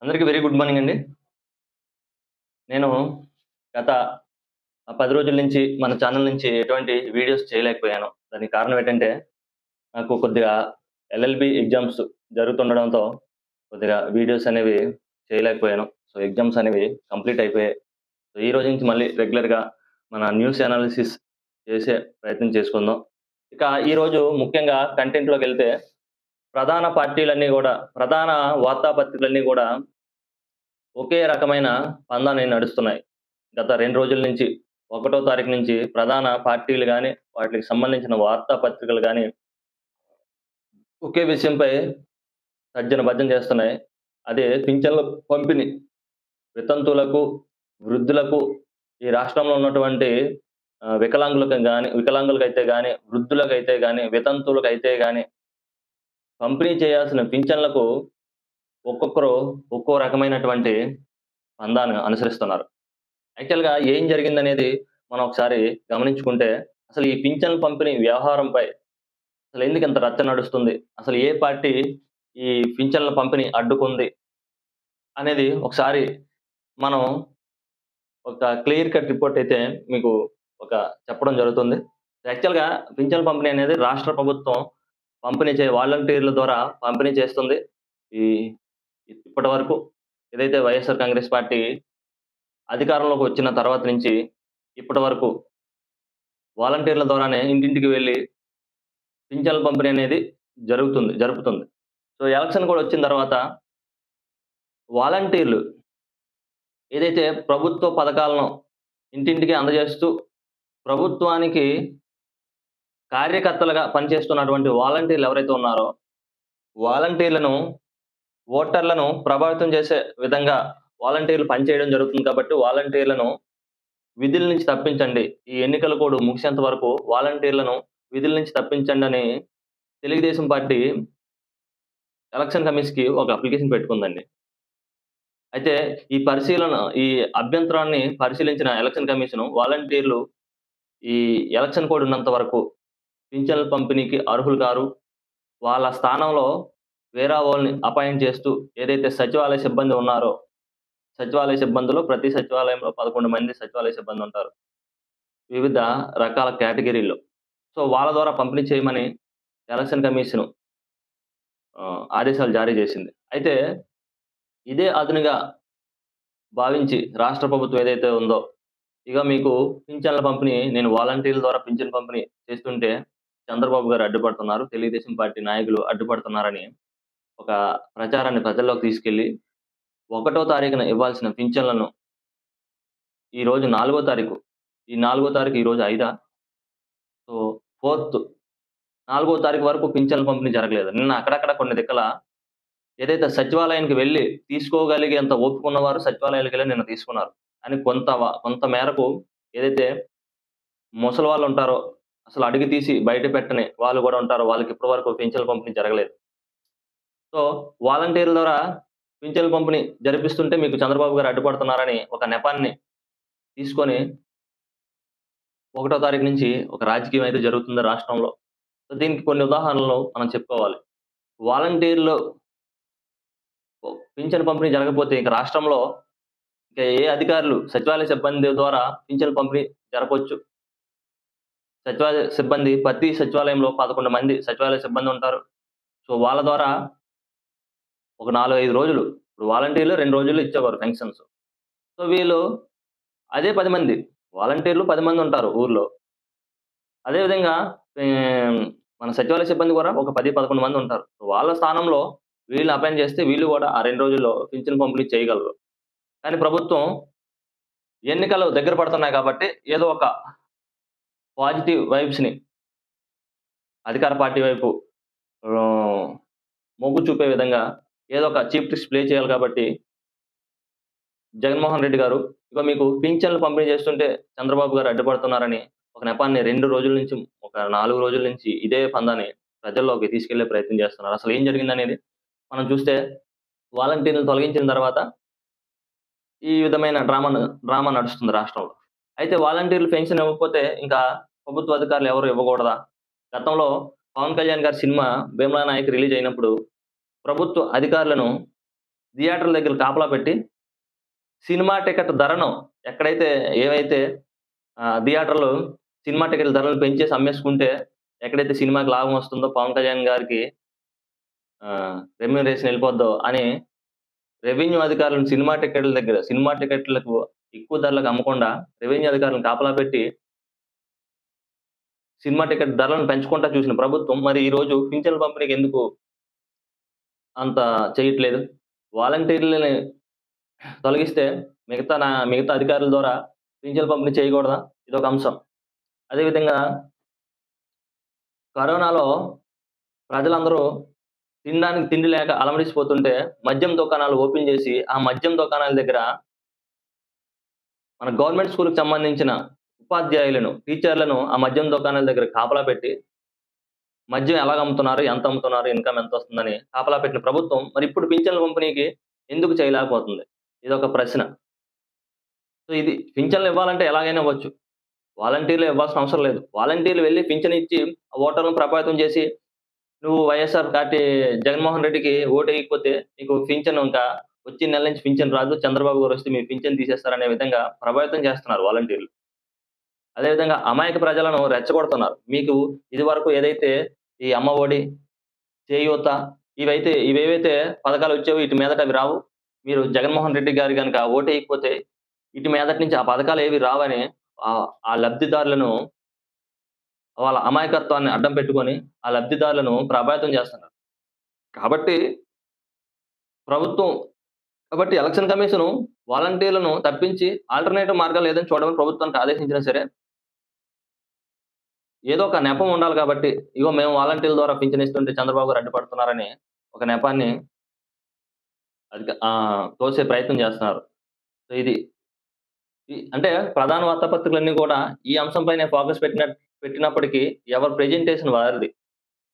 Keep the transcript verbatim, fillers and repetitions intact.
అందరికీ very good morning అండి. నేను గత ఆహ్, పది రోజుల నుంచి మన ఛానల్ నుంచి ఎటువంటి వీడియోస్ చేయలేకపోయాను. దానికి కారణం ఏంటంటే, నాకు కొద్దిగా ఎల్ఎల్‌బీ ఎగ్జామ్స్ జరుగుతుండడంతో కొద్దిగా వీడియోస్ అనేవి చేయలేకపోయాను. సో, ఎగ్జామ్స్ అనేవి కంప్లీట్ అయిపోయాయి. సో, ఈ రోజు నుంచి మళ్ళీ రెగ్యులర్‌గా మన న్యూస్ అనాలిసిస్ చేసే ప్రయత్నం చేసుకుందాం. ఇక ఈరోజు ముఖ్యంగా కంటెంట్‌లోకెళ్తే ప్రధాన పార్టీలన్నీ గూడా, ప్రధాన వార్తాపత్రికలన్నీ గూడా ఒకే రకమైన పందాని నడుస్తున్నాయి. గత రెండు రోజుల నుంచి, ఒకటో తారీఖు నుంచి ప్రధాన పార్టీలు గాని, వాటికి సంబంధించిన వార్తా పత్రికలు గాని, ఒకే విషయంపై తర్జన భర్జన చేస్తున్నాయి. అదే పింఛన్ల పంపిణీ. వితంతువులకు, వృద్ధులకు, ఈ రాష్ట్రంలో ఉన్నటువంటి ఆహ్, వికలాంగులకు గాని వికలాంగులకైతే గాని, వృద్ధులకైతే గాని, వితంతువులకైతే గాని, పంపిణీ చేయాల్సిన పింఛన్లకు ఒక్కొక్కరు ఒక్కో రకమైనటువంటి పందాన్ని అనుసరిస్తున్నారు. యాక్చువల్‌గా ఏం జరిగిందనేది మనం ఒకసారి గమనించుకుంటే, అసలు ఈ పింఛన్ల పంపిణీ వ్యవహారంపై అసలెందుకింత రచ్చ నడుస్తుంది? అసలు ఏ పార్టీ ఈ పింఛన్ల పంపిణీ అడ్డుకుంది? అనేది ఒకసారి మనం ఒక క్లియర్ కట్ రిపోర్ట్ అయితే మీకు ఒక చెప్పడం జరుగుతుంది. యాక్చువల్‌గా పింఛన్ల పంపిణీ అనేది రాష్ట్ర ప్రభుత్వం పంపిణీ చే వాలంటీర్ల ద్వారా పంపిణీ చేస్తుంది. ఈ ఇప్పటి వరకు ఏదైతే వైఎస్ఆర్ కాంగ్రెస్ పార్టీ అధికారంలోకి వచ్చిన తర్వాత నుంచి ఇప్పటి వరకు వాలంటీర్ల ద్వారానే ఇంటింటికి వెళ్లి పింఛన్ల పంపిణీ అనేది జరుగుతుంది జరుపుతుంది. సో, ఎలక్షన్ కూడా వచ్చిన తర్వాత వాలంటీర్లు ఏదైతే ప్రభుత్వ పథకాలను ఇంటింటికి అందజేస్తూ ప్రభుత్వానికి కార్యకర్తలుగా పనిచేస్తున్నటువంటి వాలంటీర్లు ఎవరైతే ఉన్నారో, వాలంటీర్లను ఓటర్లను ప్రభావితం చేసే విధంగా వాలంటీర్లు పనిచేయడం జరుగుతుంది కాబట్టి వాలంటీర్లను విధుల నుంచి తప్పించండి. ఈ ఎన్నికల కోడ్ ముగిసేంత వరకు వాలంటీర్లను విధుల నుంచి తప్పించండని తెలుగుదేశం పార్టీ ఎలక్షన్ కమిషన్‌కి ఒక అప్లికేషన్ పెట్టుకుందండి. అయితే ఈ పరిశీలన ఈ అభ్యంతరాన్ని పరిశీలించిన ఎలక్షన్ కమిషను వాలంటీర్లు ఈ ఎలక్షన్ కోడ్ ఉన్నంత వరకు పింఛన్ల పంపిణీకి అర్హులు కారు. వాళ్ళ స్థానంలో వేరే వాళ్ళని అపాయింట్ చేస్తూ ఏదైతే సచివాలయ సిబ్బంది ఉన్నారో, సచివాలయ సిబ్బందిలో ప్రతి సచివాలయంలో పదకొండు మంది సచివాలయ సిబ్బంది ఉంటారు. వివిధ రకాల కేటగిరీల్లో. సో, వాళ్ళ ద్వారా పంపిణీ చేయమని ఎలక్షన్ కమిషను ఆహ్, ఆదేశాలు జారీ చేసింది. అయితే ఇదే అదునుగా భావించి రాష్ట్ర ప్రభుత్వం ఏదైతే ఉందో, ఇగ మీకు పింఛన్ల పంపిణీ నేను వాలంటీర్ల ద్వారా పింఛన్ పంపిణీ చేస్తుంటే చంద్రబాబు గారు అడ్డుపడుతున్నారు. తెలుగుదేశం పార్టీ నాయకులు అడ్డుపడుతున్నారని ఒక ప్రచారాన్ని ప్రజల్లోకి తీసుకెళ్ళి, ఒకటో తారీఖున ఇవ్వాల్సిన పింఛన్లను ఈరోజు నాలుగో తారీఖు. ఈ నాలుగో తారీఖు ఈరోజు ఐదా? సో, ఫోర్త్ నాలుగో తారీఖు వరకు పింఛన్ల పంపిణీ జరగలేదు. నిన్న అక్కడక్కడ కొన్ని దిక్కల ఏదైతే సచివాలయానికి వెళ్లి తీసుకోగలిగేంత ఓపిక ఉన్నవారు సచివాలయాలకెళ్లి నిన్న తీసుకున్నారు. కానీ కొంత వ కొంత మేరకు ఏదైతే ముసలి వాళ్ళుంటారో, అసలు అడిగి తీసి బయట పెట్టని వాళ్ళు గూడా ఉంటారో, వాళ్ళకి ఇప్పటి వరకు పింఛన్ల పంపిణీ జరగలేదు. సో, వాలంటీర్ల ద్వారా పింఛన్ల పంపిణీ జరిపిస్తుంటే మీకు చంద్రబాబు గారు అడ్డుపడుతున్నారని ఒక నెపాన్ని తీసుకొని, ఒకటో తారీఖు నుంచి ఒక రాజకీయం అయితే జరుగుతుంది రాష్ట్రంలో. సో, దీనికి కొన్ని ఉదాహరణలు మనం చెప్పుకోవాలి. వాలంటీర్లు పింఛను పంపిణీ జరగకపోతే ఇక రాష్ట్రంలో ఇక ఏ అధికారులు సచివాలయ సిబ్బంది ద్వారా పింఛను పంపిణీ జరపొచ్చు. సచివాలయ సిబ్బంది ప్రతి సచివాలయంలో పదకొండు మంది సచివాలయ సిబ్బంది ఉంటారు. సో, వాళ్ళ ద్వారా ఒక నాలుగు, ఐదు రోజులు ఇప్పుడు వాలంటీర్లు రెండు రోజుల్లో ఇచ్చేవారు పెన్షన్స్. సో, వీళ్ళు అదే పది మంది వాలంటీర్లు పది మంది ఉంటారు ఊర్లో. అదే విధంగా ఆహ్, మన సచివాలయ సిబ్బంది కూడా ఒక పది, పదకొండు మంది ఉంటారు. వాళ్ళ స్థానంలో వీళ్ళని అపాయింట్ చేస్తే వీళ్ళు కూడా ఆ రెండు రోజుల్లో పింఛను పంపిణీ చేయగలరు. కానీ ప్రభుత్వం ఎన్నికలు దగ్గర పడుతున్నాయి కాబట్టి ఏదో ఒక పాజిటివ్ వైబ్స్‌ని అధికార పార్టీ వైపు ఆహ్, మొగ్గు చూపే విధంగా ఏదో ఒక చీప్ ట్రిక్స్ ప్లే చేయాలి కాబట్టి జగన్మోహన్ రెడ్డి గారు ఇగో మీకు పింఛన్లు పంపిణీ చేస్తుంటే చంద్రబాబు గారు అడ్డుపడుతున్నారని ఒక నెపాన్ని రెండు రోజుల నుంచి ఒక నాలుగు రోజుల నుంచి ఇదే పందాన్ని ప్రజల్లోకి తీసుకెళ్లే ప్రయత్నం చేస్తున్నారు. అసలు ఏం జరిగిందనేది మనం చూస్తే వాలంటీర్‌లను తొలగించిన తర్వాత ఈ విధమైన డ్రామా న డ్రామా నడుస్తుంది రాష్ట్రంలో. అయితే వాలంటీర్లు పెన్షన్ ఇవ్వకపోతే ఇంకా ప్రభుత్వ అధికారులు ఎవరు ఇవ్వకూడదా? గతంలో పవన్ కళ్యాణ్ గారి సినిమా 'భీమ్లా నాయక్' రిలీజ్ అయినప్పుడు ప్రభుత్వ అధికారులను థియేటర్ల దగ్గర కాపలా పెట్టి, సినిమా టికెట్ ధరను ఎక్కడైతే ఏవైతే ఆహ్, థియేటర్‌లు సినిమా టికెట్ల ధరలు పెంచేసి అమ్మేసుకుంటే, ఎక్కడైతే సినిమాకి లాభం వస్తుందో పవన్ కళ్యాణ్ గారికి ఆహ్, రెమ్యూనరేషన్ ఎళ్ళిపోద్దో అని రెవెన్యూ అధికారులను సినిమా టికెట్ల దగ్గర సినిమా టికెట్లకు ఎక్కువ ధరలకు అమ్మకుండా రెవెన్యూ అధికారులను కాపలా పెట్టి సినిమా టికెట్ ధరలను పెంచుకుంటా చూసిన ప్రభుత్వం, మరి ఈరోజు పింఛన్ల పంపిణీకి ఎందుకు అంత చేయట్లేదు? వాలంటీర్లని తొలగిస్తే మిగతా నా మిగతా అధికారుల ద్వారా పింఛన్ల పంపిణీ చేయకూడదా? ఇదొక అంశం. అదే విధంగా కరోనాలో ప్రజలందరూ తినడానికి తిండి లేక అలమటించిపోతుంటే, మద్యం దుకాణాలు ఓపెన్ జేసి, ఆ మద్యం దుకాణాల దగ్గర మన గవర్నమెంట్ స్కూల్‌కి సంబంధించిన ఉపాధ్యాయులను, టీచర్‌లను ఆ మద్యం దుకాణాల దగ్గర కాపలా పెట్టి, మద్యం ఎలాగ అమ్ముతున్నారు? ఎంత అమ్ముతున్నారు? ఇన్‌కమ్ ఎంతొస్తుందని కాపలా పెట్టిన ప్రభుత్వం, మరి ఇప్పుడు పింఛన్ల పంపిణీకి ఎందుకు చేయలేకపోతుంది? ఇదొక ప్రశ్న. సో, ఇది పింఛన్లు ఇవ్వాలంటే ఎలాగైనా ఇవ్వచ్చు. వాలంటీర్‌లే ఇవ్వాల్సిన అవసరం లేదు. వాలంటీర్‌లు వెళ్లి పింఛన్ ఇచ్చి, ఆ ఓటర్లను ప్రభావితం చేసి, నువ్వు వైఎస్ఆర్ పార్టీ జగన్మోహన్ రెడ్డికి ఓటేయకపోతే నీకు పింఛన్ ఇంకా వచ్చే నెల నుంచి పింఛన్ రాదు. చంద్రబాబు గారొస్తే మీ పింఛన్ తీసేస్తారనే విధంగా ప్రభావితం చేస్తున్నారు వాలంటీర్లు. అదే విధంగా అమాయక ప్రజలను రెచ్చగొడుతున్నారు. మీకు ఇదివరకు ఏదైతే ఈ అమ్మ ఒడి, చేయూత ఇవైతే ఇవేవైతే పథకాలు వచ్చావో ఈటి మీదట అవి రావు. మీరు జగన్మోహన్ రెడ్డి గారు గనుక ఓటేయకపోతే ఇటు మీదటి నుంచి ఆ పథకాలేవి రావని ఆహ్, ఆ లబ్ధిదారులను వాళ్ళ అమాయకత్వాన్ని అడ్డం పెట్టుకొని, ఆ లబ్ధిదారులను ప్రభావితం చేస్తున్నారు. కాబట్టి ప్రభుత్వం కాబట్టి ఎలక్షన్ కమిషను వాలంటీర్లను తప్పించి ఆల్టర్‌నేటివ్ మార్గాలు ఏదైనా చూడమని ప్రభుత్వానికి ఆదేశించినా సరే, ఏదో ఒక నెపం ఉండాలి కాబట్టి, ఇగో మేము వాలంటీర్ల ద్వారా పింఛన్ ఇస్తుంటే చంద్రబాబు గారు అడ్డుపడుతున్నారని ఒక నెపాన్ని అధిక ఆహ్, తోసే ప్రయత్నం చేస్తున్నారు. సో, ఇది ఈ అంటే ప్రధాన వార్తాపత్రికలన్నీ కూడా ఈ అంశం పైనే ఫోకస్ పెట్టిన పెట్టినప్పటికీ ఎవరి ప్రెజెంటేషన్ వారిది.